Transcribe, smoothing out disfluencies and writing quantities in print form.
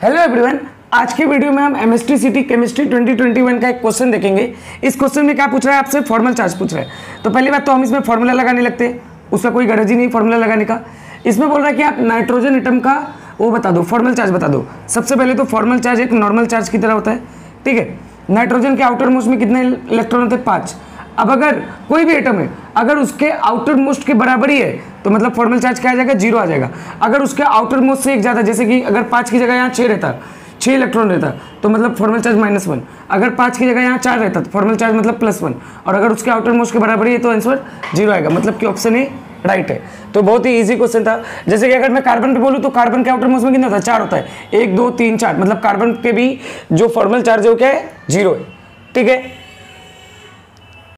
Hello everyone, आज की video में हम एमएसटी केमिस्ट्री 2021 का एक क्वेश्चन देखेंगे। इस क्वेश्चन में क्या पूछ रहा है, आपसे फॉर्मल चार्ज पूछ रहा है। तो पहली बात तो हम इसमें फॉर्मूला लगाने लगते हैं, उसका कोई गरज ही नहीं फॉर्मूला लगाने का। इसमें बोल रहा है कि आप नाइट्रोजन एटम का वो बता दो, फॉर्मल चार्ज बता दो। सबसे पहले तो फॉर्मल चार्ज एक नॉर्मल चार्ज की तरह होता है, ठीक है। नाइट्रोजन के आउटर मोस्ट में कितने इलेक्ट्रॉन होते हैं? 5। अब अगर कोई भी एटम है, अगर उसके आउटर मोस्ट के बराबर ही है तो मतलब फॉर्मल चार्ज क्या आ जाएगा? 0 आ जाएगा। अगर उसके आउटर मोस्ट से एक ज़्यादा, जैसे कि अगर 5 की जगह यहाँ 6 रहता, 6 इलेक्ट्रॉन रहता, तो मतलब फॉर्मल चार्ज -1। अगर 5 की जगह यहाँ 4 रहता तो फॉर्मल चार्ज मतलब +1। और अगर उसके आउटर मोस्ट के बराबर ही है तो आंसर 0 आएगा। मतलब कि ऑप्शन ए राइट है। तो बहुत ही इजी क्वेश्चन था। जैसे कि अगर मैं कार्बन पे बोलूँ तो कार्बन के आउटर मोस्ट में कितना होता है? 4 होता है। 1 2 3 4, मतलब कार्बन के भी जो फॉर्मल चार्ज है वो क्या है? 0 है, ठीक है।